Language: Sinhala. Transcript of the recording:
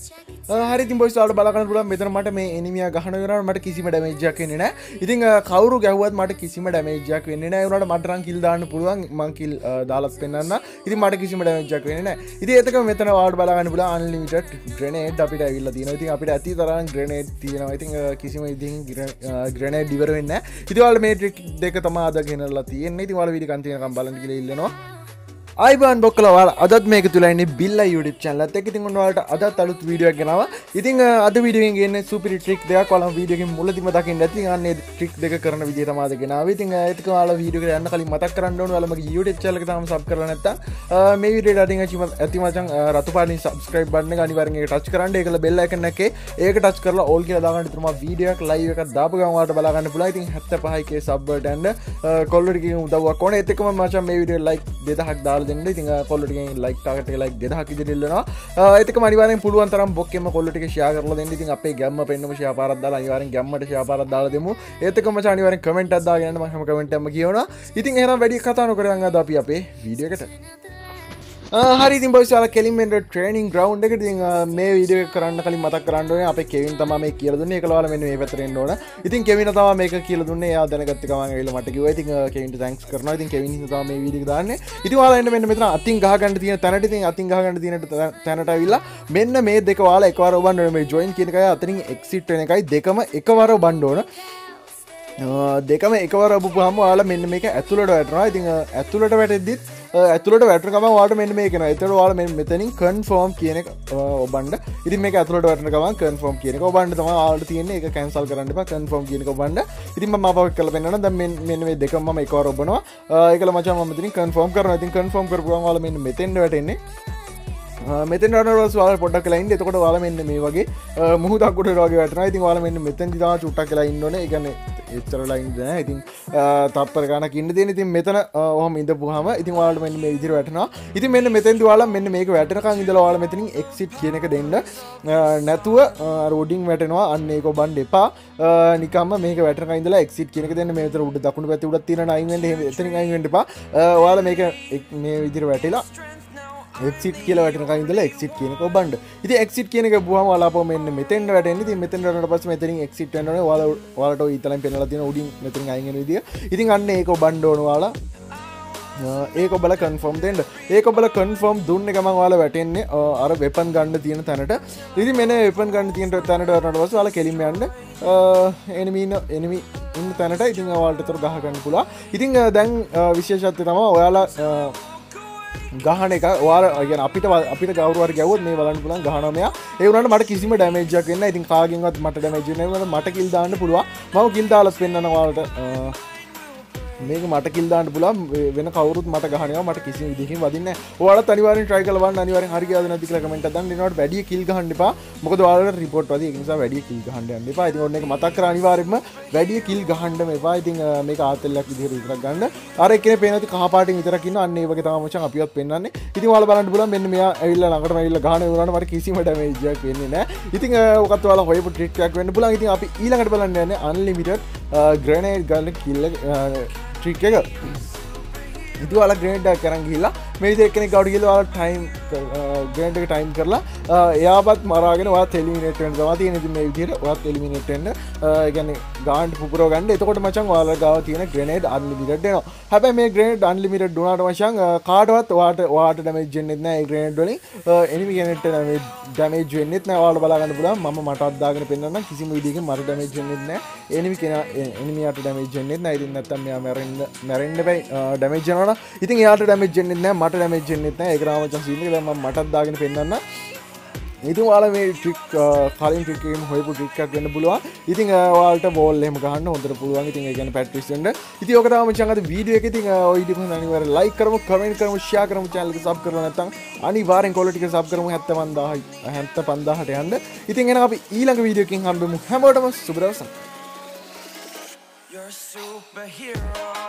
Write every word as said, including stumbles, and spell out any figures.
හරි ඉතින් බොයිස් ඔයාලට බලා ගන්න පුළුවන් මෙතන මට මේ එනිමියා ගහන වෙනවට මට කිසිම ඩැමේජ් එකක් වෙන්නේ නැහැ. ඉතින් කවුරු ගැහුවත් මට කිසිම ඩැමේජ් එකක් වෙන්නේ නැහැ. ඒ වුණාට මට රන් කිල් දාන්න පුළුවන්. මං කිල් දාලත් පෙන්නන්න. ඉතින් මට කිසිම ඩැමේජ් එකක් වෙන්නේ නැහැ. ඉතින් එතකම මෙතන ඔයාලට බලා ගන්න පුළුවන් අන්ලිමිටඩ් ග්‍රෙනේඩ් අපිට ඇවිල්ලා තියෙනවා. ඉතින් අපිට ඇති තරම් ග්‍රෙනේඩ් තියෙනවා. ඉතින් කිසිම ඉතින් ග්‍රෙනේඩ් ඉවර වෙන්නේ නැහැ. ඉතින් ඔයාලට මේ ට්‍රික් දෙක තමයි අද ගෙනල්ලා තියෙන්නේ. ඉතින් ඔයාලා වීඩියෝ කන් තියෙනකම් බලන්න කියලා ඉල්ලනවා. අයිබන් බොක්කල ඔයාලා අදත් මේක තුල ඉන්නේ බිල්ලා YouTube channel එකත් එක්ක. ඉතින් ඔයාලට අදත් අලුත් වීඩියෝ එකක් ගෙනාවා. ඉතින් අද වීඩියෝ එකෙන් ගේන්නේ සුපිරි ට්‍රික් දෙකක්. ඔයාලා වීඩියෝ එකෙන් මුලදීම දකින්න ඇති. අනේ ට්‍රික් දෙක කරන විදිය තමයි අද ගෙනාවේ. ඉතින් ඒක ඔයාලා වීඩියෝ එකට යන්න කලින් මතක් කරන්න ඕනේ. ඔයාලා මගේ YouTube channel එක තාම සබ් කරලා නැත්නම් මේ වීඩියෝට අදින් ඇති මචං රතු පාටින් subscribe button එක අනිවාර්යෙන් ඒක touch කරන්න. ඒකල bell icon එකේ ඒක touch කරලා all කියලා දාගන්න. ඉතින් මම වීඩියෝ එකක් live එකක් දාපු ගමන් ඔයාලට බලා ගන්න පුළුවන්. ඉතින් seventy-five k sub වලට යන්න කොල්ලට කියන උදව්වක් ඕනේ. ඒත් එක්කම මචං මේ වීඩියෝ like two thousand දාලා දෙන්න. ඉතින් කොල්ලට ලයික් ටාගට් එක ලයික් two thousand ඉදිරියට ඉල්ලනවා. ඒකම අනිවාර්යෙන් පුළුවන් තරම් බොක්කෙම කොල්ල ටික ෂෙයා කරලා දෙන්න. ඉතින් අපේ ගැම්ම පෙන්නම ෂෙයා පාරක් දාලා අනිවාර්යෙන් ගැම්මට ෂෙයා පාරක් දාලා දෙමු. ඒත් එක්කම මචං අනිවාර්යෙන් කමෙන්ට් එකක් දාගෙන යන්න. මම හැම කමෙන්ට් එකක්ම කියවනවා. ඉතින් එහෙනම් වැඩි කතා නොකර යන්න අද අපි අපේ වීඩියෝ එකට. හරි ඉතින් බොයිස් ඔයාලා කෙලින්ම එන්න ට්‍රේනින් ග්‍රවුන්ඩ් එකට. ඉතින් මේ වීඩියෝ එක කරන්න කලින් මතක් කරන්න ඕනේ අපේ කෙවින් තමයි මේ කියලා දුන්නේ. ඒකල ඔයාලා මෙන්න මේ පැත්තට එන්න ඕන. ඉතින් කෙවින් තමයි මේක කියලා දුන්නේ. එයා දැනගත්ත ගමන් ඇවිල්ලා මට කිව්වා. ඉතින් කෙවින්ට තැන්ක්ස් කරනවා. ඉතින් කෙවින් හින්දා තමයි මේ වීඩියෝ එක දාන්නේ. ඉතින් ඔයාලා එන්න මෙන්න මෙතන අතින් ගහ ගන්න තියෙන තැනට. ඉතින් අතින් ගහ ගන්න තියෙන තැනට ඇවිල්ලා මෙන්න මේ දෙක ඔයාලා එකවර ඔබන්න ඕනේ. මේ ජොයින් කියන එකයි අතරින් එක්සිට් වෙන එකයි දෙකම එකවර ඔබන්න ඕන. දෙකම එකවර ඔබපුවාම ඔයාලා මෙන්න මේක ඇතුළට වැටෙනවා. ඉතින් ඇතුළට වැටෙද්දිත් ඇතුළට වැටෙන ගමන් ඔයාලට මෙන්න මේක එනවා. ඒතකොට ඔයාලා මෙන්න මෙතනින් කන්ෆර්ම් කියන එක ඔබන්න. ඉතින් මේක ඇතුළට වැටෙන ගමන් කන්ෆර්ම් කියන එක ඔබන්න තමයි ඔයාලට තියෙන්නේ. ඒක කැන්සල් කරන්න එපා. කන්ෆර්ම් කියන එක ඔබන්න. ඉතින් මම මාපක් කරලා පෙන්නනවා. දැන් මෙන්න මේ දෙකම මම එකවර ඔබනවා. ඒකල මචං මම මෙතනින් කන්ෆර්ම් කරනවා. ඉතින් කන්ෆර්ම් කරපුවාම ඔයාලා මෙන්න මෙතෙන්ට වැටෙන්නේ. මෙතෙන් රනවස් ඔයාලා පොඩ්ඩක් වෙලා ඉන්න. එතකොට ඔයාලා මෙන්න මේ වගේ මුහුදක් උඩට වගේ වැටෙනවා. ඉතින් ඔයාලා මෙන්න මෙතෙන්දි තමයි චුට්ටක් වෙලා ඉන්න ඕනේ. ඒ කියන්නේ එච්චර ලයින් නෑ. ඉතින් තප්පර ගානක් ඉන්න තියෙන. ඉතින් මෙතන ඔහම ඉඳපුවාම ඉතින් ඔයාලට මෙන්න මේ විදිහට වැටෙනවා. ඉතින් මෙන්න මෙතෙන්දි ඔයාලා මෙන්න මේක වැටෙනකන් ඉඳලා ඔයාලා මෙතනින් එක්සිට් කියන එක දෙන්න. නැතුව රෝඩින් වැටෙනවා. අන්න ඒක ඔබන්න එපා. නිකම්ම මේක වැටෙනකන් ඉඳලා එක්සිට් කියන එක දෙන්න. මේ විතර උඩ දකුණු පැත්තේ උඩක් තියෙන නයින් වෙන්න එහෙම එතනින් අයින් වෙන්න එපා. ඔයාලා මේක මේ විදිහට වැටිලා එක්සිට් කියලා වැටෙනකන් ඉඳලා එක්සිට් කියන එක ඔබන්න. ඉතින් එක්සිට් කියන එක බුවාම ඔයාලා අපෝ මෙන්න මෙතෙන්ට වැටෙන්නේ. ඉතින් මෙතෙන්ට වැටෙනට පස්සේ මෙතනින් එක්සිට් වෙන්න ඕනේ. ඔයාලා ඔයාලට ඔය ඊතලෙන් පෙන්නලා තියෙන උඩින් මෙතනින් අයින් වෙන විදිය. ඉතින් අන්න ඒක ඔබන්න ඕන ඔයාලා. ඒක ඔබලා කන්ෆර්ම් දෙන්න. ඒක ඔබලා කන්ෆර්ම් දුන්නේ ගමන් ඔයාලා වැටෙන්නේ අර වෙපන් ගන්න තියෙන තැනට. ඉතින් මෙන්න වෙපන් ගන්න තියෙන තැනට වරනට පස්සේ ඔයාලා කෙලින්ම යන්න එනිමි එනිමි ඉන්න තැනට. ඉතින් ඔයාලට උතර ගහ ගන්න පුළුවන්. ඉතින් දැන් විශේෂත්වය තමයි ඔයාලා ගහන එක ඔයාලා කියන්නේ අපිට අපිට කවුරු හරි ගැවුවොත් මේ බලන්න පුළුවන් ගහනවා මෙයා. ඒ වුණාට මට කිසිම ඩැමේජ් එකක් වෙන්නේ නැහැ. ඉතින් කාගෙන්වත් මට ඩැමේජ් වෙන්නේ නැහැ. මට කිල් දාන්න පුළුවන්. මම කිල් දාලා පෙන්නන්න ඔයාලට. මේක මට කිල් දාන්න පුළුවන්. වෙන කවුරුත් මට ගහනවා. මට කිසිම විදිහකින් වදින්නේ නැහැ. ඔයාලත් අනිවාර්යෙන් try කරලා බලන්න. අනිවාර්යෙන් හරි ගියාද නැද්ද කියලා කමෙන්ට් එකක් දාන්න. ඊනොට වැඩි කිල් ගහන්න එපා. මොකද ඔයාලට රිපෝට් වදී. ඒක නිසා වැඩි කිල් ගහන්න යන්න එපා. ඉතින් ඔන්න ඒක මතක් කරලා අනිවාර්යෙන්ම වැඩි කිල් ගහන්නම එපා. ඉතින් මේක ආතල්ලක් විදිහට විතරක් ගන්න. අර එක්කෙනේ පේන නැති කහ පාටින් විතරක් ඉන්නවා. අන්න ඒ වගේ තමයි මචං අපිවත් පෙන්වන්නේ. ඉතින් ඔයාලා බලන්න පුළුවන් මෙන්න මෙයා ඇවිල්ලා ළඟටම ඇවිල්ලා ගහන වුණාට මට කිසිම ඩැමේජ් එකක් වෙන්නේ නැහැ. ඉතින් ඔකත් ඔයාලා හොයපු ට්‍රික් එකක් වෙන්න පුළුවන්. ඉතින් අපි ඊළඟට බලන්න යන්නේ අන්ලිමිටඩ් ග්‍රැනේඩ් ගන්න කිල් ට්‍රික් එක. ඉතින් ඔයාලා ග්‍රේනේඩ් එකක් අරන් ගිහිල්ලා මේ විදිහට කෙනෙක් ගාවට ගිහලා ඔයාලා ටයිම් ග්‍රේනේඩ් එක ටයිම් කරලා එයාපත් මරාගෙන ඔයාත් එලිමිනේට් වෙන්න තමයි තියෙන්නේ. ඉතින් මේ විදිහට ඔයාත් එලිමිනේට් වෙන්න ඒ කියන්නේ ගාන්ඩ් පුපුරව ගන්න. එතකොට මචං ඔයාලා ගාව තියෙන ග්‍රේනේඩ් අන්ලිමිටඩ් එනවා. හැබැයි මේ ග්‍රේනේඩ් අන්ලිමිටඩ් වුණාට මචං කාටවත් ඔයාට ඔයාට ඩැමේජ් වෙන්නේ නැහැ. මේ ග්‍රේනේඩ් වලින් එනිමි කෙනෙක්ට ඩැමේජ් වෙන්නේ නැහැ. ඔයාලා බලා ගන්න පුළුවන්. මම මටවත් දාගෙන පෙන්නන්නම්. කිසිම විදිහකින් මට ඩැමේජ් වෙන්නේ නැහැ. එනිමි කෙනා එනිමියාට ඩැමේජ් වෙන්නේ නැහැ. ඉතින් නැත්තම් මෙයා මැරෙන්න මැරෙන්න බෑ ඩැමේජ් වෙනවා. ඉතින් එයාට ඩැමේජ් වෙන්නේ නැහැ. මට ඩැමේජ් වෙන්නේ නැහැ. ඒක රාම මචං සීන් එක දැන් මම මටත් දාගෙන පෙන්නන්න. ඉතින් ඔයාලා මේ ට්‍රික් කලින් ට්‍රික් එකෙන් හොයපු ට්‍රික් එකක් වෙන්න පුළුවන්. ඉතින් ඔයාලට බෝල් එහෙම ගහන්න හොඳට පුළුවන්. ඉතින් ඒ කියන්නේ ප්‍රැක්ටිස් වෙන්න. ඉතින් ඔක තමයි මචං අද වීඩියෝ එක. ඉතින් ඔය වීඩියෝ එක අනිවාර්යෙන් ලයික් කරමු, කමෙන්ට් කරමු, ෂෙයා කරමු, channel එක සබ් කරලා නැත්නම් අනිවාර්යෙන් කොල්ල ටික සබ් කරමු seventy-five seventy-five ට යන්න. ඉතින් එහෙනම් අපි ඊළඟ වීඩියෝ එකකින් හම්බෙමු. හැමෝටම සුබ දවසක්. You're a superhero.